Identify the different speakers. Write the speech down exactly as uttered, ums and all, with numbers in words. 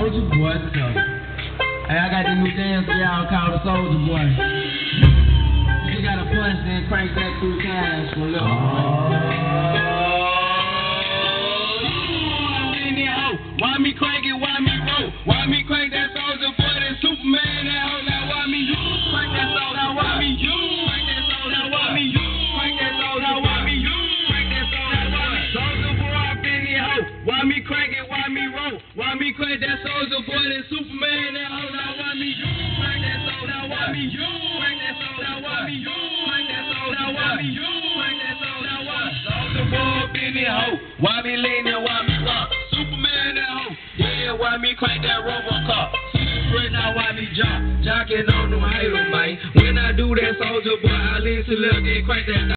Speaker 1: Soldier Boy, so. Hey, I got this new dance for y'all called the Soldier Boy. You gotta punch, then crank that two times for a little. Oh. Why me crank it? Why me roll? Why me crank that Soldier Boy? That Superman, that hoe. Now why me you? Crank that Soldier. Now why me you? Crank that Soldier. Now why me you? Crank that Soldier. Now why me you? Crank that Soldier. Now why me Soldier Boy up in the hoe? Why me crank it? Why me roll? Why me crank that Soldier Boy? That Superman, that hoe. Now why me you? Crank that Soldier. Now why me you? Crank that Soldier. Now why me you? Crank that Soldier. Now why me you? Crank that Soldier. Now why Soldier Boy up in the hoe? Why me lean and why me rock? Superman, that hoe. Yeah, why me crank that Robocop? Super now why me jock? Jocking on them haters, man. When I do that Soldier Boy, I lean to left and crank that.